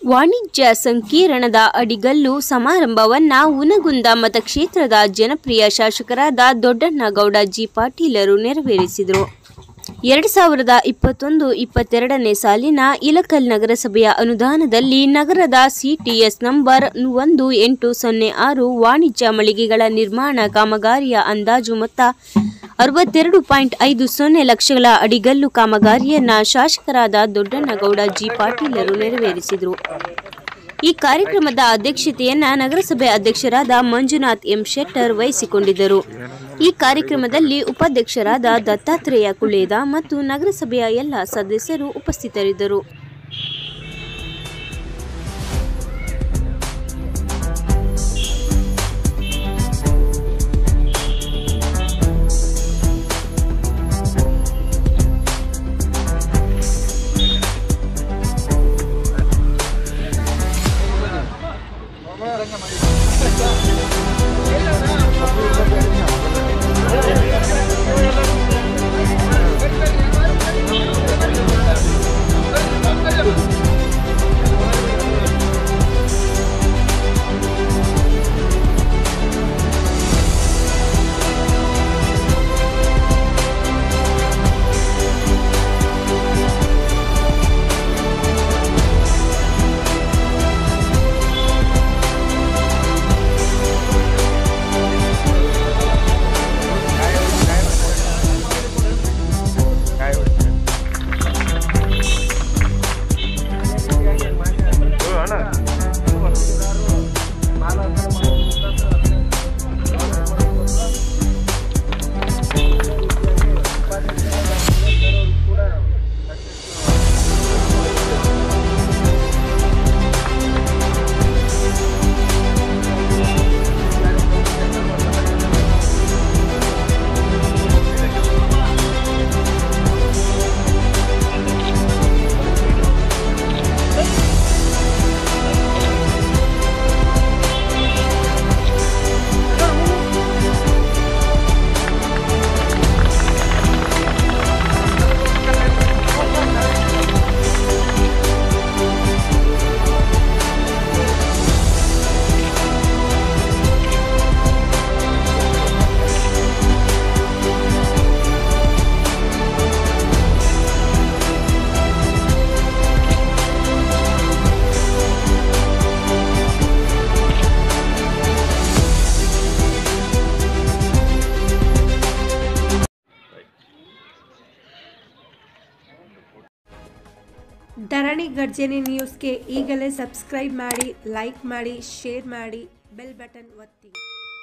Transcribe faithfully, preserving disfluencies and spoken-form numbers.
ವಾಣಿಜ್ಯ ಸಂಕೀರ್ಣದ ಅಡಿಗಲ್ಲು ಸಮಾರಂಭವನ್ನ ಹುನಗುಂದ ಮತಕ್ಷೇತ್ರದ ಜನಪ್ರಿಯ ಶಾಸಕರಾದ ದೊಡ್ಡಣ್ಣಗೌಡ ಜಿ ಪಾಟೀಲರು ನೆರವೇರಿಸಿದರು. ಎರಡು ಸಾವಿರದ ಇಪ್ಪತ್ತೊಂದು ಇಪ್ಪತ್ತೆರಡನೇ ಸಾಲಿನ ಇಳಕಲ್ ನಗರಸಭೆಯ ಅನುದಾನದಲ್ಲಿ ನಗರದ ಸಿಟಿಎಸ್ ನಂಬರ್ ಒಂದು ಎಂಟು ಸೊನ್ನೆ ಆರು ವಾಣಿಜ್ಯ ಮಳಿಗೆಗಳ ನಿರ್ಮಾಣ ಕಾಮಗಾರಿಯ ಅಂದಾಜು ಮೊತ್ತ ಅರವತ್ತೆರಡು ಪಾಯಿಂಟ್ ಐದು ಸೊನ್ನೆ ಲಕ್ಷಗಳ ಅಡಿಗಲ್ಲು ಕಾಮಗಾರಿಯನ್ನ ಶಾಸಕರಾದ ದೊಡ್ಡಣ್ಣಗೌಡ ಜಿ ಪಾಟೀಲರು ನೆರವೇರಿಸಿದರು. ಈ ಕಾರ್ಯಕ್ರಮದ ಅಧ್ಯಕ್ಷತೆಯನ್ನ ನಗರಸಭೆ ಅಧ್ಯಕ್ಷರಾದ ಮಂಜುನಾಥ್ ಎಂ ಶೆಟ್ಟರ್ ವಹಿಸಿಕೊಂಡಿದ್ದರು. ಈ ಕಾರ್ಯಕ್ರಮದಲ್ಲಿ ಉಪಾಧ್ಯಕ್ಷರಾದ ದತ್ತಾತ್ರೇಯ ಕುಳೇದ ಮತ್ತು ನಗರಸಭೆಯ ಎಲ್ಲ ಸದಸ್ಯರು ಉಪಸ್ಥಿತರಿದ್ದರು. ಧರಣಿ ಗರ್ಜನೆ ನ್ಯೂಸ್ಗೆ ಈಗಲೇ ಸಬ್ಸ್ಕ್ರೈಬ್ ಮಾಡಿ, ಲೈಕ್ ಮಾಡಿ, ಶೇರ್ ಮಾಡಿ, ಬೆಲ್ ಬಟನ್ ಒತ್ತಿ.